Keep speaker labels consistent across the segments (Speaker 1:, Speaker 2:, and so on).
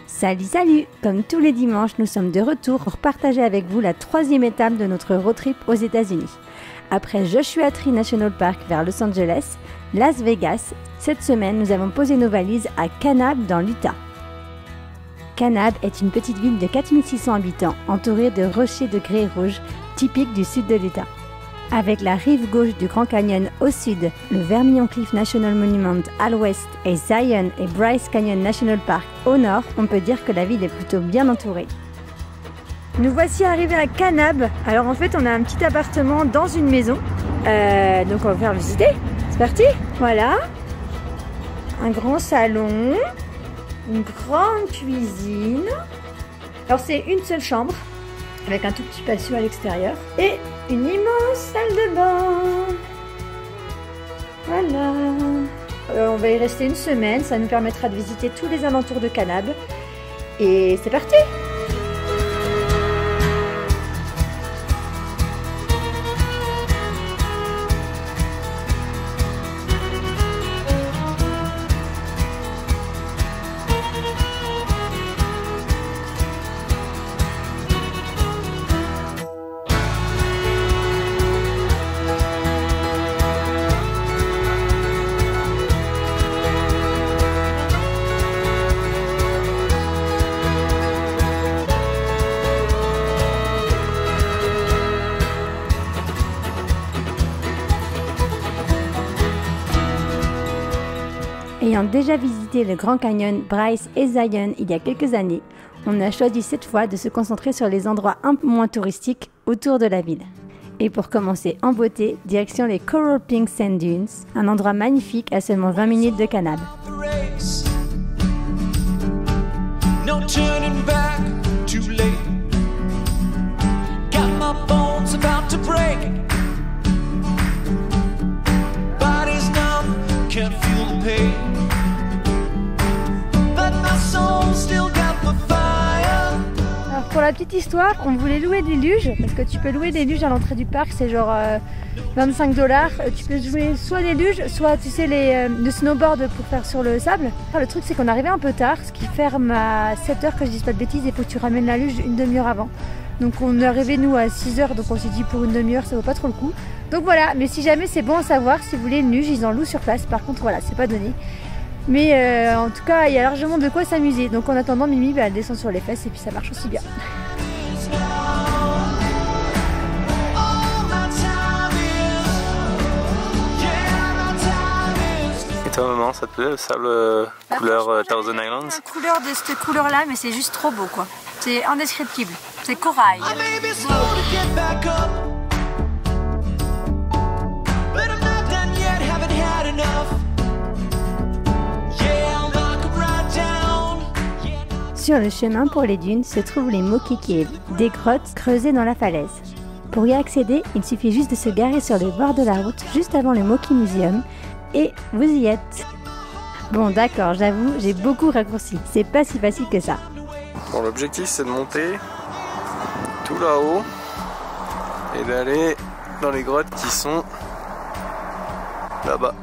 Speaker 1: Salut, salut! Comme tous les dimanches, nous sommes de retour pour partager avec vous la 3e étape de notre road trip aux États-Unis. Après Joshua Tree National Park vers Los Angeles, Las Vegas, cette semaine nous avons posé nos valises à Kanab dans l'Utah. Kanab est une petite ville de 4600 habitants entourée de rochers de grès rouge typiques du sud de l'Utah. Avec la rive gauche du Grand Canyon au sud, le Vermilion Cliff National Monument à l'ouest et Zion et Bryce Canyon National Park au nord, on peut dire que la ville est plutôt bien entourée. Nous voici arrivés à Kanab. Alors en fait on a un petit appartement dans une maison, donc on va vous faire visiter. C'est parti. Voilà, un grand salon, une grande cuisine. Alors c'est une seule chambre avec un tout petit patio à l'extérieur et une immense salle de bain. Voilà. On va y rester une semaine, ça nous permettra de visiter tous les alentours de Kanab. Et c'est parti! Ayant déjà visité le Grand Canyon, Bryce et Zion il y a quelques années, on a choisi cette fois de se concentrer sur les endroits un peu moins touristiques autour de la ville. Et pour commencer en beauté, direction les Coral Pink Sand Dunes, un endroit magnifique à seulement 20 minutes de Kanab. Alors pour la petite histoire, on voulait louer des luges, parce que tu peux louer des luges à l'entrée du parc, c'est genre 25 $. Tu peux louer soit des luges, soit tu sais le snowboard pour faire sur le sable. Alors, le truc c'est qu'on arrivait un peu tard, ce qui ferme à 7 h, que je dise pas de bêtises, et faut que tu ramènes la luge une demi-heure avant. Donc on est arrivé nous à 6 h, donc on s'est dit pour une demi-heure ça vaut pas trop le coup. Donc voilà, mais si jamais c'est bon à savoir, si vous voulez une luge, ils en louent sur place. Par contre voilà, c'est pas donné. Mais en tout cas, il y a largement de quoi s'amuser. Donc en attendant, Mimi, elle descend sur les fesses et puis ça marche aussi bien.
Speaker 2: Et toi maman, ça te plaît le sable couleur Thousand Islands?
Speaker 1: La couleur de cette couleur-là, mais c'est juste trop beau quoi. C'est indescriptible. C'est corail. Sur le chemin pour les dunes se trouvent les Moki Caves, des grottes creusées dans la falaise. Pour y accéder, il suffit juste de se garer sur le bord de la route, juste avant le Moki Museum, et vous y êtes. Bon d'accord, j'avoue, j'ai beaucoup raccourci, c'est pas si facile que ça.
Speaker 2: Bon, l'objectif c'est de monter tout là-haut et d'aller dans les grottes qui sont là-bas.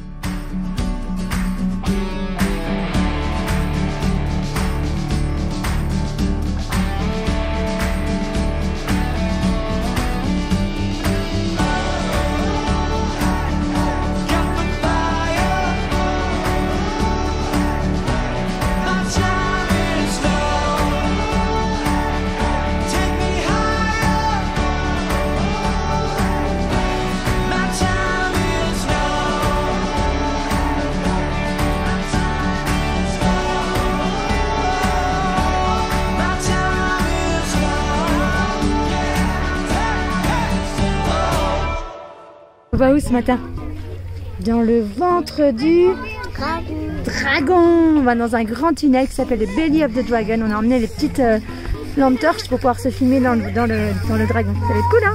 Speaker 1: On va où ce matin? Dans le ventre du dragon. On va dans un grand tunnel qui s'appelle le Belly of the Dragon. On a emmené les petites lampes torches pour pouvoir se filmer dans le dragon. Ça va être cool, hein?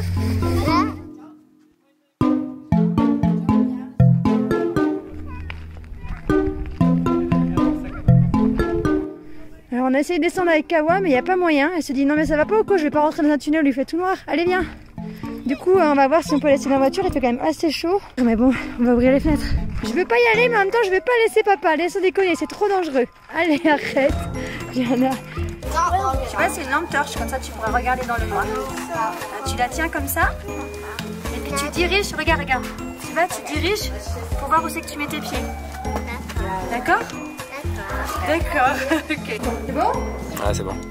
Speaker 1: Alors on a essayé de descendre avec Kawa, mais il n'y a pas moyen. Elle se dit non mais ça va pas ou quoi? Je vais pas rentrer dans un tunnel où il fait tout noir. Allez viens. Du coup, on va voir si on peut laisser la voiture, il fait quand même assez chaud. Mais bon, on va ouvrir les fenêtres. Je veux pas y aller, mais en même temps, je vais pas laisser papa. Laisse déconner, c'est trop dangereux. Allez, arrête. Diana. Tu vois, c'est une lampe torche, comme ça tu pourras regarder dans le noir. Tu la tiens comme ça, et puis tu diriges, regarde. Tu vois, tu diriges pour voir où c'est que tu mets tes pieds. D'accord? D'accord. Ok. C'est bon?
Speaker 2: Ouais, c'est bon.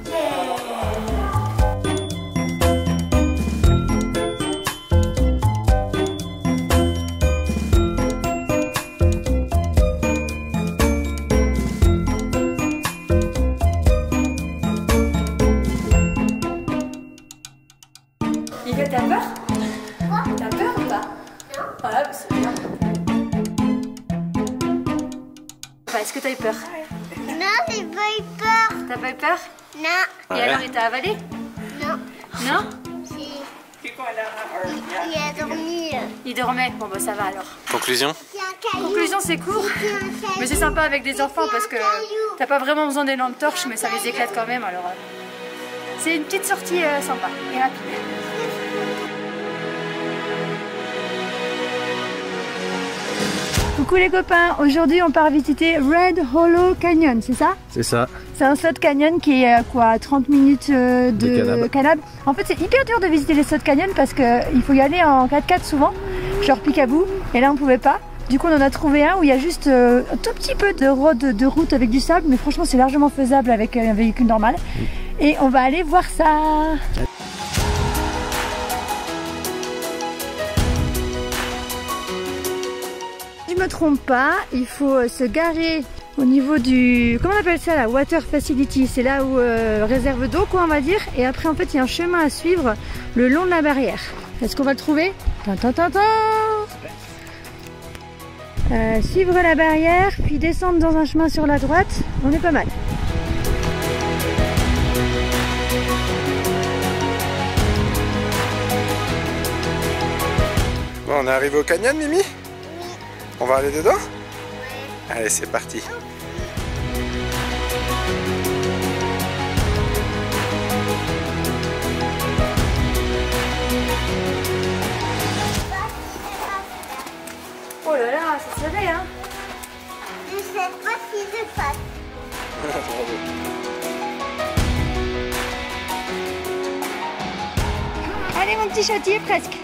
Speaker 1: Yves, t'as peur? T'as peur ou pas? Non. Voilà, c'est bien. Est-ce que t'as eu peur?
Speaker 3: Non, j'ai pas eu peur.
Speaker 1: T'as pas eu peur?
Speaker 3: Non.
Speaker 1: Et alors, il t'a avalé?
Speaker 3: Non.
Speaker 1: Non?
Speaker 3: Si. Il a dormi.
Speaker 1: Il dormait. Bon, bah ça va alors.
Speaker 2: Conclusion?
Speaker 3: C'est un caillou.
Speaker 1: Conclusion, c'est court. Mais c'est sympa avec des enfants parce que t'as pas vraiment besoin des lampes torches, mais ça les éclate quand même. Alors, c'est une petite sortie sympa et rapide. Coucou les copains, aujourd'hui on part visiter Red Hollow Canyon, c'est ça?
Speaker 2: C'est ça.
Speaker 1: C'est un saut de canyon qui est à 30 minutes de Kanab. En fait c'est hyper dur de visiter les sauts de canyon parce qu'il faut y aller en 4x4 souvent, genre Picaboo, et là on pouvait pas. Du coup on en a trouvé un où il y a juste un tout petit peu de route avec du sable, mais franchement c'est largement faisable avec un véhicule normal. Et on va aller voir ça. Si je me trompe pas, il faut se garer au niveau du... Comment on appelle ça là? Water Facility. C'est là où réserve d'eau quoi on va dire. Et après en fait il y a un chemin à suivre le long de la barrière. Est-ce qu'on va le trouver? Suivre la barrière, puis descendre dans un chemin sur la droite. On est pas mal.
Speaker 2: Bon, on est arrivé au canyon, Mimi? On va aller dedans? Allez, c'est parti.
Speaker 1: Oh là là, c'est serré hein.
Speaker 3: Je sais pas si je passe.
Speaker 1: Allez mon petit châtier, presque.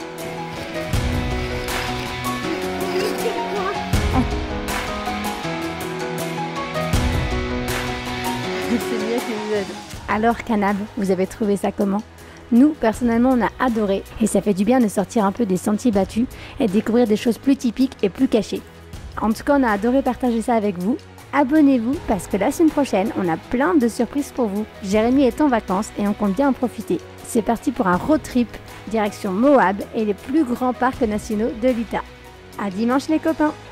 Speaker 1: C'est Mia qui vous aide. Alors Kanab, vous avez trouvé ça comment? Nous, personnellement, on a adoré et ça fait du bien de sortir un peu des sentiers battus et de découvrir des choses plus typiques et plus cachées. En tout cas, on a adoré partager ça avec vous. Abonnez-vous parce que la semaine prochaine, on a plein de surprises pour vous. Jérémy est en vacances et on compte bien en profiter. C'est parti pour un road trip direction Moab et les plus grands parcs nationaux de l'Utah. À dimanche les copains!